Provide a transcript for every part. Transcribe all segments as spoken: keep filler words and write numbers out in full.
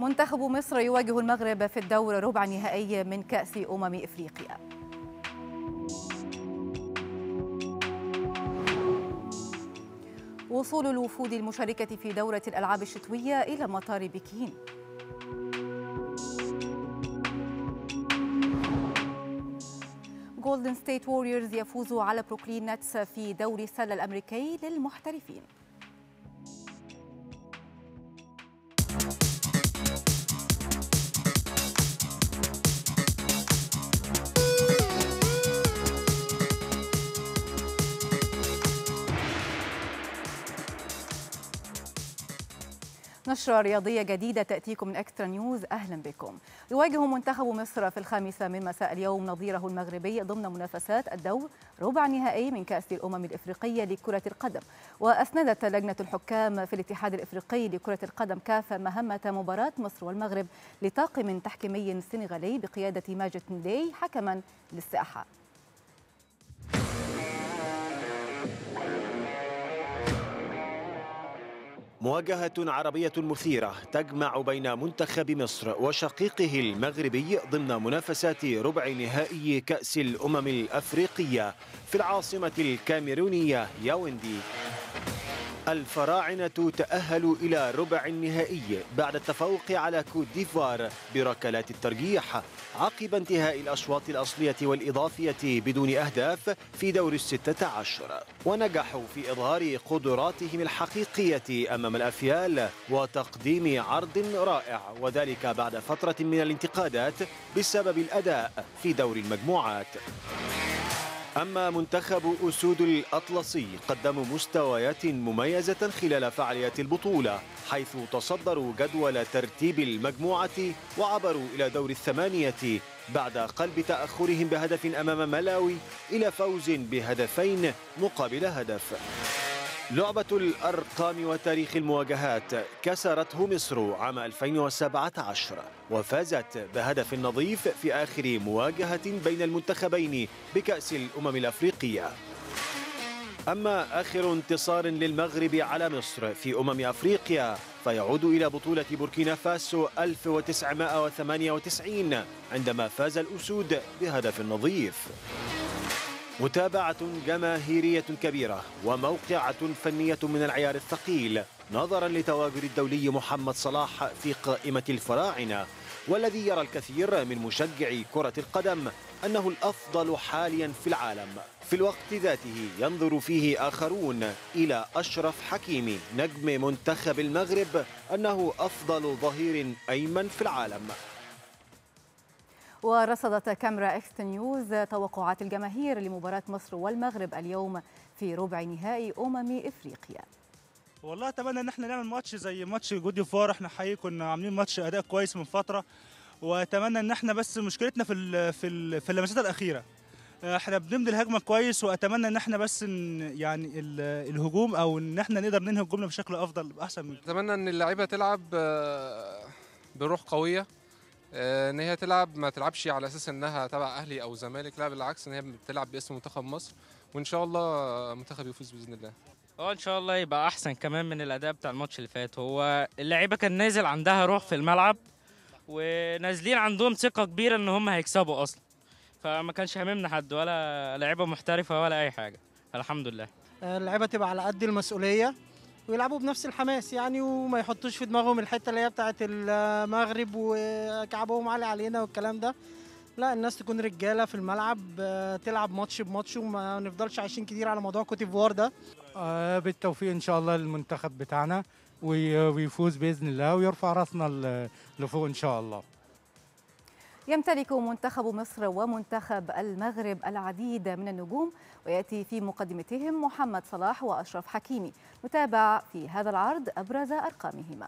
منتخب مصر يواجه المغرب في الدور ربع نهائي من كأس أمم إفريقيا. وصول الوفود المشاركة في دورة الألعاب الشتوية إلى مطار بكين. جولدن ستيت ووريرز يفوز على بروكلين نتس في دوري السلة الأمريكي للمحترفين. نشرة رياضية جديدة تأتيكم من إكسترا نيوز. أهلا بكم. يواجه منتخب مصر في الخامسة من مساء اليوم نظيره المغربي ضمن منافسات الدور ربع نهائي من كأس الأمم الإفريقية لكرة القدم. وأسندت لجنة الحكام في الاتحاد الإفريقي لكرة القدم كاف مهمة مباراة مصر والمغرب لطاقم تحكيمي سنغالي بقيادة ماجد ندي حكما للساحة. مواجهة عربية مثيرة تجمع بين منتخب مصر وشقيقه المغربي ضمن منافسات ربع نهائي كأس الأمم الأفريقية في العاصمة الكاميرونية ياوندي. الفراعنة تأهلوا إلى ربع النهائي بعد التفوق على كوت ديفوار بركلات الترجيح عقب انتهاء الأشواط الأصلية والإضافية بدون أهداف في دور الستة عشر، ونجحوا في إظهار قدراتهم الحقيقية أمام الأفيال وتقديم عرض رائع، وذلك بعد فترة من الانتقادات بسبب الأداء في دور المجموعات. أما منتخب أسود الأطلسي قدموا مستويات مميزة خلال فعاليات البطولة، حيث تصدروا جدول ترتيب المجموعة وعبروا إلى دور الثمانية بعد قلب تأخرهم بهدف أمام ملاوي إلى فوز بهدفين مقابل هدف. لعبة الأرقام وتاريخ المواجهات كسرته مصر عام ألفين وسبعة عشر وفازت بهدف نظيف في آخر مواجهة بين المنتخبين بكأس الأمم الأفريقية. أما آخر انتصار للمغرب على مصر في أمم أفريقيا فيعود إلى بطولة بوركينا فاسو ألف وتسعمائة وثمانية وتسعين عندما فاز الأسود بهدف نظيف. متابعة جماهيرية كبيرة وموقعة فنية من العيار الثقيل نظرا لتواجد الدولي محمد صلاح في قائمة الفراعنة، والذي يرى الكثير من مشجعي كرة القدم أنه الأفضل حاليا في العالم. في الوقت ذاته ينظر فيه آخرون إلى أشرف حكيمي نجم منتخب المغرب أنه أفضل ظهير أيمن في العالم. ورصدت كاميرا إكس نيوز توقعات الجماهير لمباراة مصر والمغرب اليوم في ربع نهائي أمم إفريقيا. والله اتمنى ان احنا نعمل ماتش زي ماتش كوت ديفوار، احنا حقيقي كنا عاملين ماتش اداء كويس من فتره، واتمنى ان احنا بس مشكلتنا في ال في ال في اللمسات الاخيره، احنا بنبني الهجمه كويس، واتمنى ان احنا بس يعني الهجوم او ان احنا نقدر ننهي الجمله بشكل افضل احسن من. اتمنى ان اللعيبه تلعب بروح قويه، ان هي تلعب ما تلعبش على اساس انها تبع اهلي او زمالك، لا بالعكس ان هي بتلعب باسم منتخب مصر، وان شاء الله المنتخب يفوز باذن الله. اه ان شاء الله يبقى احسن كمان من الاداء بتاع الماتش اللي فات. هو اللعيبه كان نازل عندها روح في الملعب ونازلين عندهم ثقه كبيره ان هم هيكسبوا اصلا، فما كانش هاممنا حد ولا لعيبه محترفه ولا اي حاجه، الحمد لله. اللعيبه تبقى على قد المسؤوليه ويلعبوا بنفس الحماس يعني، وما يحطوش في دماغهم الحته اللي هي بتاعه المغرب وكعبهم عالي علينا والكلام ده. لا، الناس تكون رجاله في الملعب، تلعب ماتش بماتش وما نفضلش عايشين كتير على موضوع كوت ديفوار ده. آه بالتوفيق ان شاء الله للمنتخب بتاعنا ويفوز باذن الله ويرفع راسنا لفوق ان شاء الله. يمتلك منتخب مصر ومنتخب المغرب العديد من النجوم، ويأتي في مقدمتهم محمد صلاح وأشرف حكيمي. نتابع في هذا العرض أبرز أرقامهما.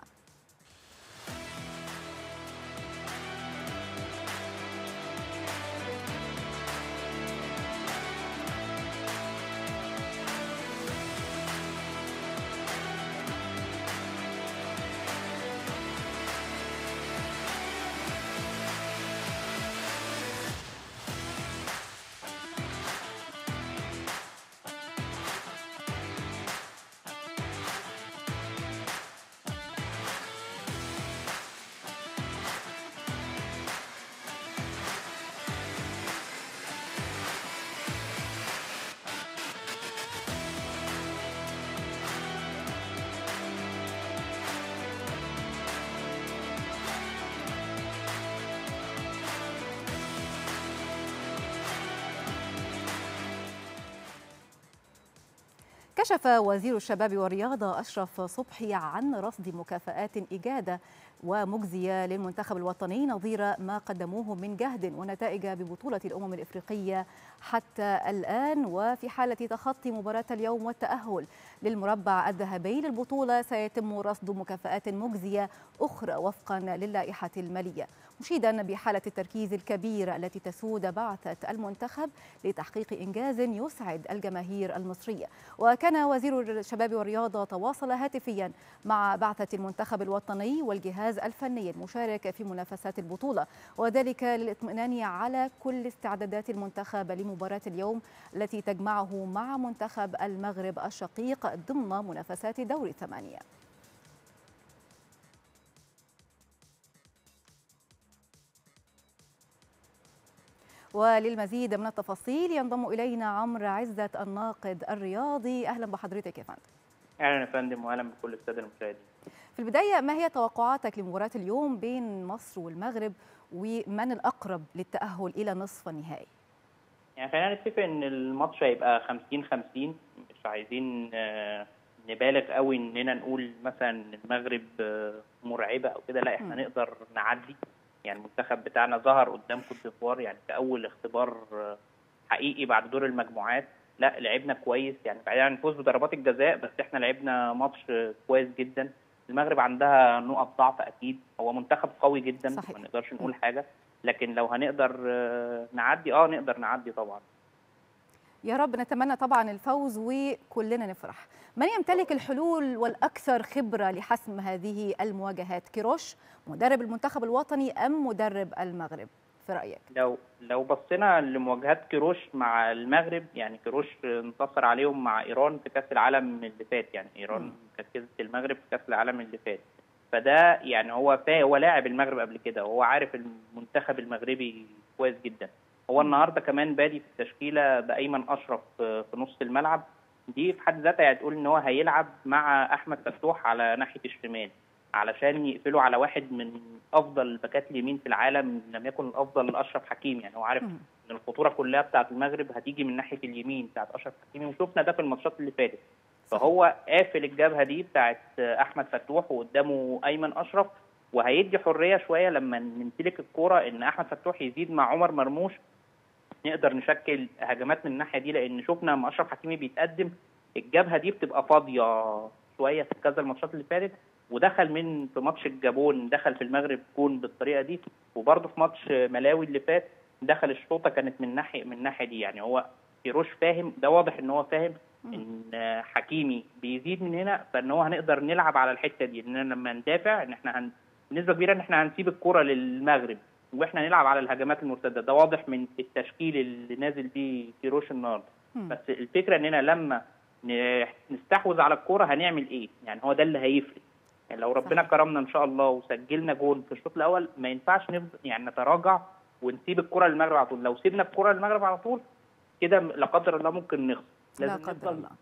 كشف وزير الشباب والرياضة أشرف صبحي عن رصد مكافآت إجادة ومجزية للمنتخب الوطني نظير ما قدموه من جهد ونتائج ببطولة الأمم الإفريقية حتى الآن. وفي حالة تخطي مباراة اليوم والتأهل للمربع الذهبي للبطولة سيتم رصد مكافآت مجزية أخرى وفقا للائحة المالية، مشيدا بحالة التركيز الكبيرة التي تسود بعثة المنتخب لتحقيق إنجاز يسعد الجماهير المصرية. وكان وزير الشباب والرياضة تواصل هاتفيا مع بعثة المنتخب الوطني والجهاز الفني المشارك في منافسات البطولة، وذلك للاطمئنان على كل استعدادات المنتخب لمباراة اليوم التي تجمعه مع منتخب المغرب الشقيق ضمن منافسات دور الثمانية. وللمزيد من التفاصيل ينضم إلينا عمرو عزت الناقد الرياضي. أهلا بحضرتك يا فندم. أهلا يا فندم وأهلا بكل السادة المشاهدين. في البداية، ما هي توقعاتك لمباراة اليوم بين مصر والمغرب، ومن الأقرب للتأهل إلى نصف النهائي؟ يعني خلينا نتفق إن الماتش هيبقى خمسين خمسين، مش عايزين نبالغ قوي إننا نقول مثلا المغرب مرعبة أو كده، لا إحنا م. نقدر نعدي. يعني المنتخب بتاعنا ظهر قدام كوت ديفوار يعني كأول اختبار حقيقي بعد دور المجموعات، لا لعبنا كويس يعني بعيدا عن الفوز بضربات الجزاء، بس احنا لعبنا ماتش كويس جدا. المغرب عندها نقط ضعف اكيد، هو منتخب قوي جدا صحيح. ما نقدرش نقول حاجه، لكن لو هنقدر نعدي اه نقدر نعدي طبعا. يا رب، نتمنى طبعا الفوز وكلنا نفرح. من يمتلك الحلول والأكثر خبرة لحسم هذه المواجهات، كيروش مدرب المنتخب الوطني أم مدرب المغرب في رأيك؟ لو لو بصينا لمواجهات كيروش مع المغرب، يعني كيروش انتصر عليهم مع إيران في كأس العالم اللي فات، يعني إيران كانت كسبت المغرب في كأس العالم اللي فات، فده يعني هو فا هو لاعب المغرب قبل كده وهو عارف المنتخب المغربي كويس جدا. هو النهارده كمان بادي في التشكيله بايمن اشرف في نص الملعب، دي في حد ذاتها يعني تقول ان هو هيلعب مع احمد فتوح على ناحيه الشمال علشان يقفلوا على واحد من افضل الباكات اليمين في العالم، لم يكن الافضل اشرف حكيمي. يعني هو عارف ان الخطوره كلها بتاعه المغرب هتيجي من ناحيه اليمين بتاعه اشرف حكيمي، وشفنا ده في الماتشات اللي فاتت. فهو قافل الجبهه دي بتاعه احمد فتوح وقدامه ايمن اشرف، وهيدي حريه شويه لما نمتلك الكوره ان احمد فتوح يزيد مع عمر مرموش، نقدر نشكل هجمات من الناحيه دي. لان شفنا لما اشرف حكيمي بيتقدم الجبهه دي بتبقى فاضيه شويه في كذا الماتشات اللي فاتت، ودخل من في ماتش الجابون دخل في المغرب جون بالطريقه دي، وبرده في ماتش ملاوي اللي فات دخل الشوطه كانت من ناحيه من الناحيه دي. يعني هو كيروش فاهم، ده واضح ان هو فاهم ان حكيمي بيزيد من هنا، فان هو هنقدر نلعب على الحته دي، ان لما ندافع ان احنا هن... بنسبه كبيره ان احنا هنسيب الكره للمغرب واحنا نلعب على الهجمات المرتده. ده واضح من التشكيل اللي نازل بيه كيروش النهارده. بس الفكره اننا لما نستحوذ على الكوره هنعمل ايه؟ يعني هو ده اللي هيفرق. يعني لو ربنا كرمنا ان شاء الله وسجلنا جول في الشوط الاول، ما ينفعش نفضل يعني نتراجع ونسيب الكره للمغرب على طول. لو سيبنا الكره للمغرب على طول كده لا قدر الله ممكن نخسر. لازم لا قدر الله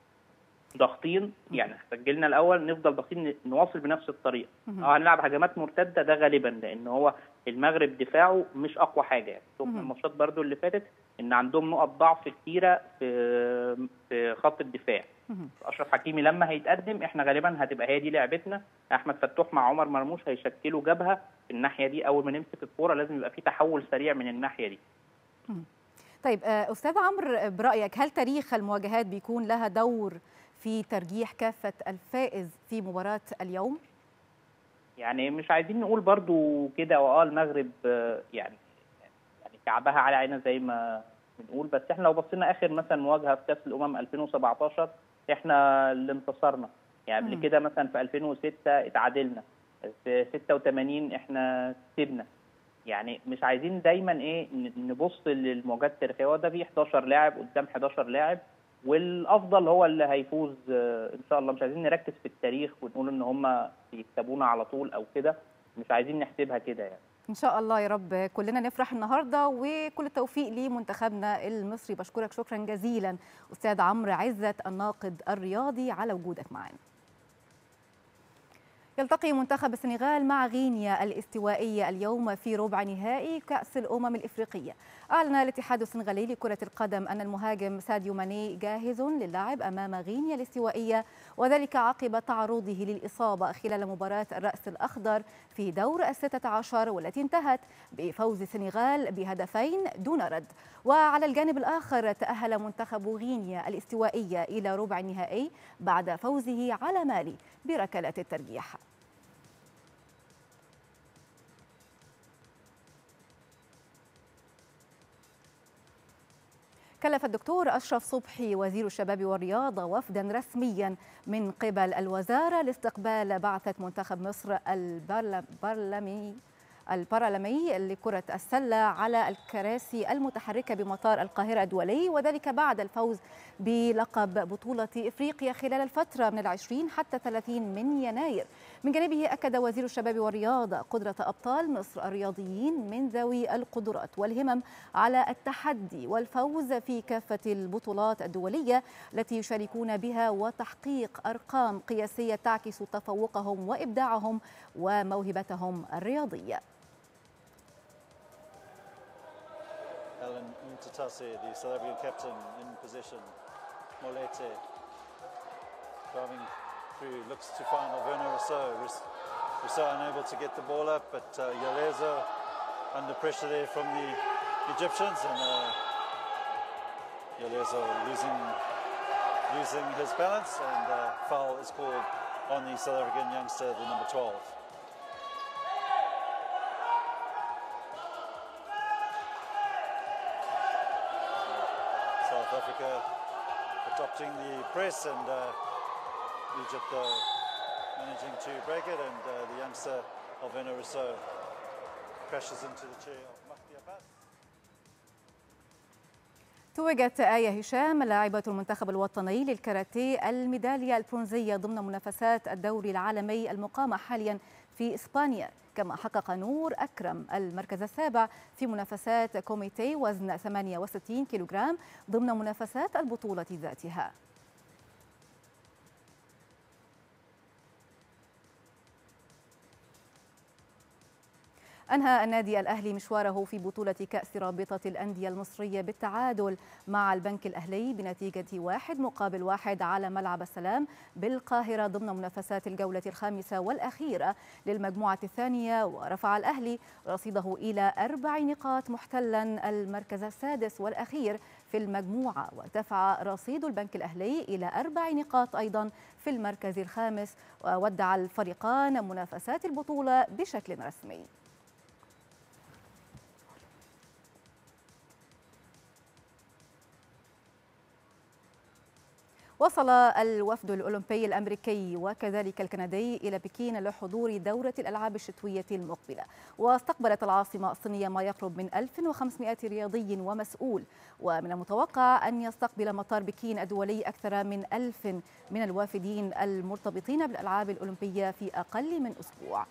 ضاغطين، يعني سجلنا الاول نفضل ضاغطين نواصل بنفس الطريقه. اه هنلعب هجمات مرتده ده غالبا، لان هو المغرب دفاعه مش اقوى حاجه. يعني شفنا الماتشات برده اللي فاتت ان عندهم نقط ضعف كتيره في في خط الدفاع. اشرف حكيمي لما هيتقدم احنا غالبا هتبقى هي دي لعبتنا. احمد فتوح مع عمر مرموش هيشكلوا جبهه في الناحيه دي، اول ما نمسك الكوره لازم يبقى في تحول سريع من الناحيه دي. طيب استاذ عمرو، برايك هل تاريخ المواجهات بيكون لها دور في ترجيح كافه الفائز في مباراه اليوم؟ يعني مش عايزين نقول برضو كده واه المغرب يعني يعني كعبها على عيننا زي ما بنقول، بس احنا لو بصينا اخر مثلا مواجهه في كاس الامم ألفين وسبعتاشر احنا اللي انتصرنا. يعني قبل كده مثلا في ألفين وستة اتعادلنا، في ستة وثمانين احنا كسبنا. يعني مش عايزين دايما ايه نبص للمواجهات التاريخيه، هو ده فيه حداشر لاعب قدام حداشر لاعب والافضل هو اللي هيفوز ان شاء الله. مش عايزين نركز في التاريخ ونقول ان هم بيكسبونا على طول او كده، مش عايزين نحسبها كده يعني. ان شاء الله يا رب كلنا نفرح النهارده، وكل التوفيق لمنتخبنا المصري. بشكرك شكرا جزيلا استاذ عمرو عزت الناقد الرياضي على وجودك معنا. يلتقي منتخب السنغال مع غينيا الاستوائية اليوم في ربع نهائي كأس الأمم الإفريقية. أعلن الاتحاد السنغالي لكرة القدم أن المهاجم ساديو ماني جاهز للعب أمام غينيا الاستوائية، وذلك عقب تعرضه للإصابة خلال مباراة الرأس الأخضر في دور الستة عشر، والتي انتهت بفوز السنغال بهدفين دون رد. وعلى الجانب الآخر تأهل منتخب غينيا الاستوائية إلى ربع النهائي بعد فوزه على مالي بركلات الترجيح. كلف الدكتور أشرف صبحي وزير الشباب والرياضة وفدا رسميا من قبل الوزارة لاستقبال بعثة منتخب مصر البرلمي البارالمي لكرة السلة على الكراسي المتحركة بمطار القاهرة الدولي، وذلك بعد الفوز بلقب بطولة إفريقيا خلال الفترة من العشرين حتى ثلاثين من يناير. من جانبه أكد وزير الشباب والرياضة قدرة أبطال مصر الرياضيين من ذوي القدرات والهمم على التحدي والفوز في كافة البطولات الدولية التي يشاركون بها، وتحقيق أرقام قياسية تعكس تفوقهم وإبداعهم وموهبتهم الرياضية. Alan Mtatase, the South African captain, in possession. Molete driving through, looks to find Alverno Rousseau. Rousseau unable to get the ball up, but uh, Yalezo under pressure there from the Egyptians, and uh, Yalezo losing, losing his balance, and uh, foul is called on the South African youngster, the number twelve. South Africa adopting the press, and uh, Egypt uh, managing to break it, and uh, the youngster Alverno Rousseau crashes into the chair of Mahdi Abbas. توجت آية هشام لاعبة المنتخب الوطني للكاراتيه الميدالية البرونزية ضمن منافسات الدوري العالمي المقامة حاليا في إسبانيا، كما حقق نور أكرم المركز السابع في منافسات كوميتي وزن ثمانية وستين كيلوغرام ضمن منافسات البطولة ذاتها. أنهى النادي الأهلي مشواره في بطولة كأس رابطة الأندية المصرية بالتعادل مع البنك الأهلي بنتيجة واحد مقابل واحد على ملعب السلام بالقاهرة ضمن منافسات الجولة الخامسة والأخيرة للمجموعة الثانية، ورفع الأهلي رصيده إلى أربع نقاط محتلا المركز السادس والأخير في المجموعة، وارتفع رصيد البنك الأهلي إلى أربع نقاط أيضا في المركز الخامس، وودع الفريقان منافسات البطولة بشكل رسمي. وصل الوفد الأولمبي الأمريكي وكذلك الكندي إلى بكين لحضور دورة الألعاب الشتوية المقبلة، واستقبلت العاصمة الصينية ما يقرب من ألف وخمسمائة رياضي ومسؤول، ومن المتوقع أن يستقبل مطار بكين الدولي أكثر من ألف من الوافدين المرتبطين بالألعاب الأولمبية في أقل من أسبوع.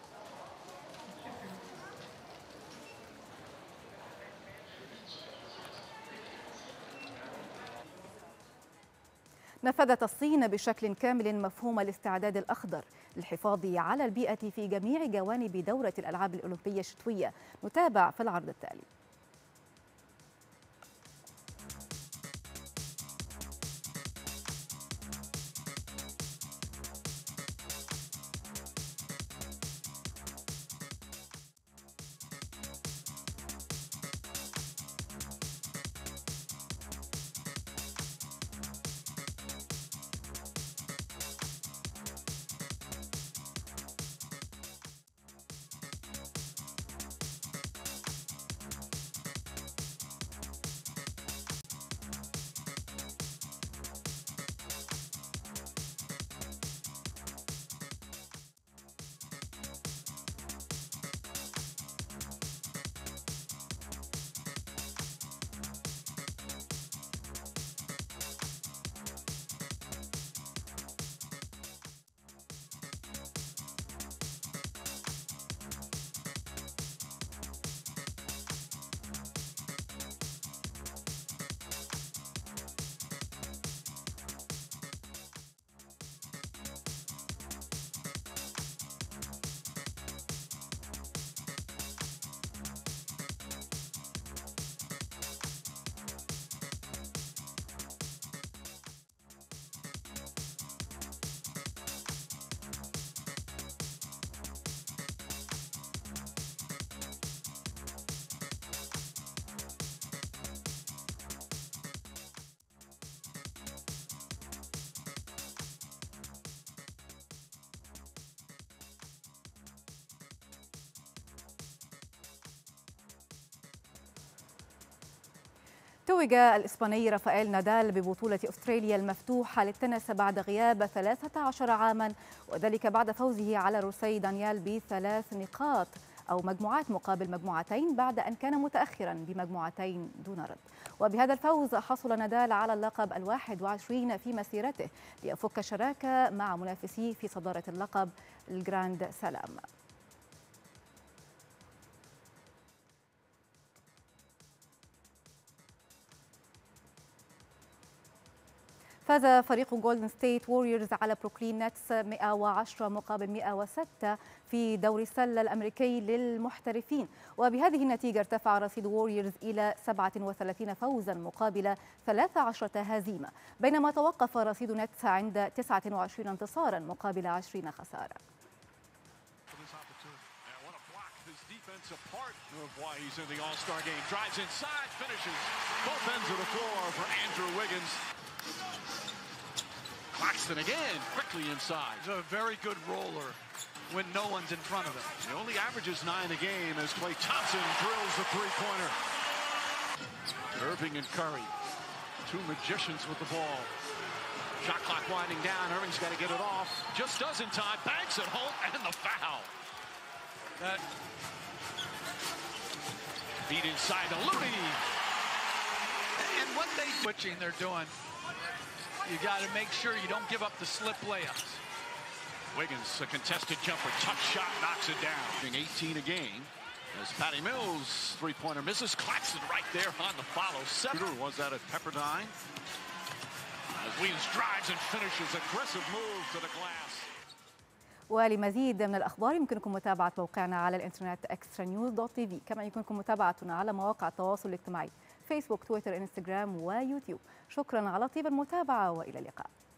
نفذت الصين بشكل كامل مفهوم الاستعداد الأخضر للحفاظ على البيئة في جميع جوانب دورة الألعاب الأولمبية الشتوية. نتابع في العرض التالي. توج الإسباني رافائيل نادال ببطولة أستراليا المفتوحة للتنس بعد غياب ثلاثة عشر عاما، وذلك بعد فوزه على الروسي دانيال بثلاث نقاط أو مجموعات مقابل مجموعتين بعد أن كان متأخرا بمجموعتين دون رد. وبهذا الفوز حصل نادال على اللقب الواحد وعشرين في مسيرته ليفك الشراكة مع منافسيه في صدارة اللقب الجراند سلام. فاز فريق جولدن ستيت ووريرز على بروكلين نتس مئة وعشرة مقابل مئة وستة في دوري السلة الأمريكي للمحترفين، وبهذه النتيجة ارتفع رصيد ووريرز إلى سبعة وثلاثين فوزا مقابل ثلاث عشرة هزيمة، بينما توقف رصيد نتس عند تسعة وعشرين انتصارا مقابل عشرين خسارة. Claxton again, quickly inside. He's a very good roller when no one's in front of him. He only averages nine a game as Klay Thompson drills the three-pointer. Irving and Curry, two magicians with the ball. Shot clock winding down. Irving's got to get it off. Just does in time. Banks it home and the foul. That feed inside to Looney. And what they switching they're doing. You got to make sure you don't give up the slip layups. Wiggins, a contested jumper, tough shot, knocks it down. eighteen a game as Patty Mills three-pointer misses. Claxton right there on the follow. Seven was that at Pepperdine. As Williams drives and finishes, aggressive move to the glass. ولمزيد من الأخبار يمكنكم متابعة موقعنا على الإنترنت إكسترا نيوز دوت تي في، كما يمكنكم متابعتنا على مواقع التواصل الاجتماعي فيسبوك، تويتر، انستغرام ويوتيوب. شكرا على طيب المتابعة وإلى اللقاء.